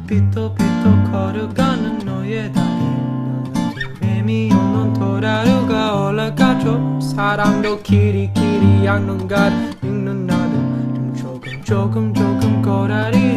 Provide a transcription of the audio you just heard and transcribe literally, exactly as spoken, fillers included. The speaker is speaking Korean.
삐뚤삐뚤 걸어가는 너의 다리 뱀이 오는 도라루가 올라가죠 사랑도 길이 길이 양눈 가득 읽는 나를 좀 조금 조금 조금 고라리